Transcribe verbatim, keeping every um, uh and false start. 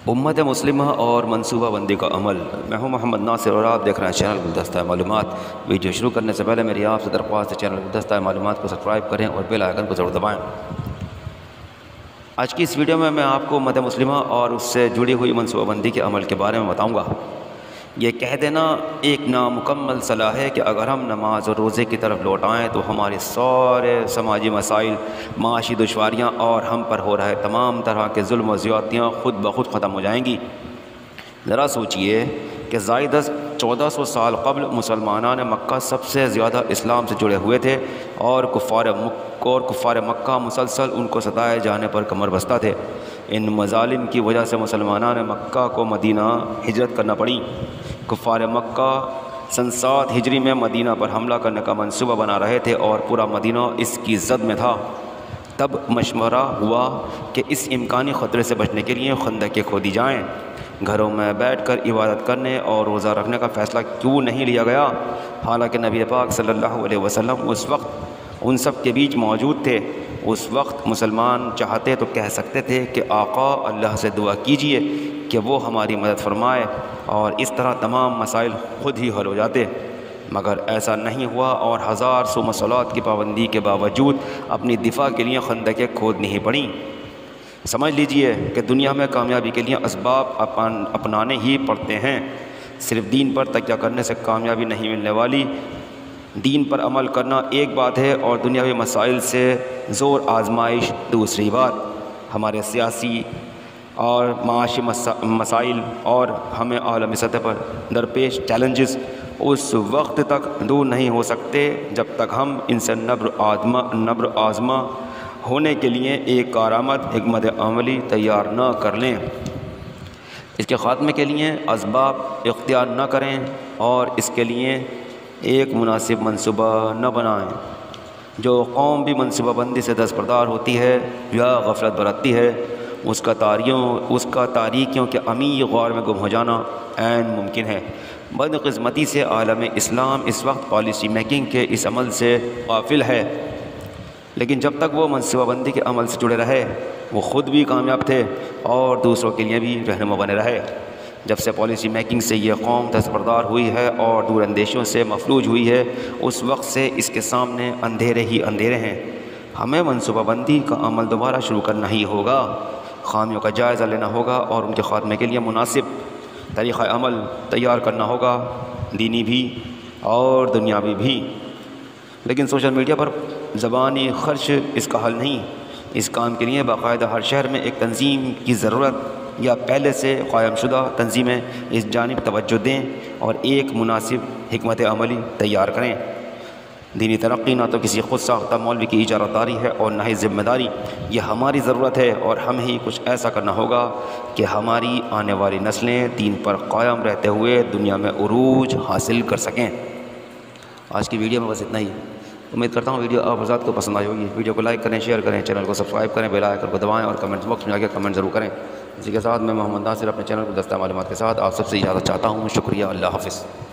امت مسلمہ اور منصوبہ بندی کا عمل۔ میں ہوں محمد ناصر اور آپ دیکھ رہے ہیں چینل گلدستہ معلومات۔ ویڈیو شروع کرنے سے پہلے میری آپ سے درخواست ہے چینل گلدستہ معلومات کو سبسکرائب کریں اور بیل آئیکن کو ضرور دبائیں۔ آج کی اس ویڈیو میں میں آپ کو امت مسلمہ اور اس سے جڑی ہوئی منصوبہ بندی کے عمل کے بارے میں بتاؤں گا۔ یہ کہہ دینا ایک نامکمل صلاح ہے کہ اگر ہم نماز اور روزے کی طرف لوٹ آئیں تو ہمارے سارے سماجی مسائل، معاشی دشواریاں اور ہم پر ہو رہے تمام طرح کے ظلم و زیادتیاں خود بخود ختم ہو جائیں گی۔ ذرا سوچئے کہ زائد از چودہ سو سال قبل مسلمانان مکہ سب سے زیادہ اسلام سے جڑے ہوئے تھے اور کفار مکہ اور کفار مکہ مسلسل ان کو ستائے جانے پر کمر بستہ تھے۔ ان مظالم کی وجہ سے مسلمانان مکہ کو مدینہ ہجرت کرنا پڑی۔ کفار مکہ سن سات ہجری میں مدینہ پر حملہ کرنے کا منصوبہ بنا رہے تھے اور پورا مدینہ اس کی زد میں تھا۔ تب مشورہ ہوا کہ اس امکانی خطرے سے بچنے کے لیے خندقیں کھودی جائیں۔ گھروں میں بیٹھ کر عبادت کرنے اور روزہ رکھنے کا فیصلہ کیوں نہیں لیا گیا؟ حالانکہ نبی پاک صلی اللہ علیہ وسلم اس وقت ان سب کے بیچ موجود تھے۔ اس وقت مسلمان چاہتے تو کہہ سکتے تھے کہ آقا اللہ سے دعا کیجئے کہ وہ ہماری مدد فرمائے اور اس طرح تمام مسائل خود ہی حل ہو جاتے، مگر ایسا نہیں ہوا اور ہزار سو مسئلات کی پابندی کے باوجود اپنی دفاع کے لیے خندقیں کھودنی ہی پڑیں۔ سمجھ لیجئے کہ دنیا میں کامیابی کے لیے اسباب اپن اپنانے ہی پڑتے ہیں۔ صرف دین پر تکیہ کرنے سے کامیابی نہیں ملنے والی۔ دین پر عمل کرنا ایک بات ہے اور دنیاوی مسائل سے زور آزمائش دوسری بات۔ ہمارے سیاسی اور معاشی مسائل اور ہمیں عالمی سطح پر درپیش چیلنجز اس وقت تک دور نہیں ہو سکتے جب تک ہم ان سے نبر آزما نبر آزما ہونے کے لیے ایک کارآمد حکمت عملی تیار نہ کر لیں، اس کے خاتمے کے لیے اسباب اختیار نہ کریں اور اس کے لیے ایک مناسب منصوبہ نہ بنائیں۔ جو قوم بھی منصوبہ بندی سے دستبردار ہوتی ہے یا غفلت برتتی ہے، اس کا تاریوں اس کا تاریکیوں کے عمیق غور میں گم ہو جانا عین ممکن ہے۔ بدقسمتی سے عالم اسلام اس وقت پالیسی میکنگ کے اس عمل سے غافل ہے، لیکن جب تک وہ منصوبہ بندی کے عمل سے جڑے رہے وہ خود بھی کامیاب تھے اور دوسروں کے لیے بھی رہنما بنے رہے۔ جب سے پالیسی میکنگ سے یہ قوم دستبردار ہوئی ہے اور دور اندیشیوں سے مفلوج ہوئی ہے، اس وقت سے اس کے سامنے اندھیرے ہی اندھیرے ہیں۔ ہمیں منصوبہ بندی کا عمل دوبارہ شروع کرنا ہی ہوگا، خامیوں کا جائزہ لینا ہوگا اور ان کے خاتمے کے لیے مناسب طریقہ عمل تیار کرنا ہوگا، دینی بھی اور دنیاوی بھی۔ لیکن سوشل میڈیا پر زبانی خرچ اس کا حل نہیں۔ اس کام کے لیے باقاعدہ ہر شہر میں ایک تنظیم کی ضرورت یا پہلے سے قائم شدہ تنظیمیں اس جانب توجہ دیں اور ایک مناسب حکمت عملی تیار کریں۔ دینی ترقی نہ تو کسی خود ساختہ مولوی کی اجارہ داری ہے اور نہ ہی ذمہ داری، یہ ہماری ضرورت ہے اور ہم ہی کچھ ایسا کرنا ہوگا کہ ہماری آنے والی نسلیں دین پر قائم رہتے ہوئے دنیا میں عروج حاصل کر سکیں۔ آج کی ویڈیو میں بس اتنا ہی۔ امید کرتا ہوں ویڈیو آپ حضرات کو پسند آئی ہوگی۔ ویڈیو کو لائک کریں، شیئر کریں، چینل کو سبسکرائب کریں، بیل آئیکن کو دبائیں اور کمنٹ باکس میں جا کے کمنٹ ضرور کریں۔ اسی کے ساتھ میں محمد ناصر اپنے چینل کو دستہ معلومات کے ساتھ آپ سب سے اجازت چاہتا ہوں۔ شکریہ، اللہ حافظ۔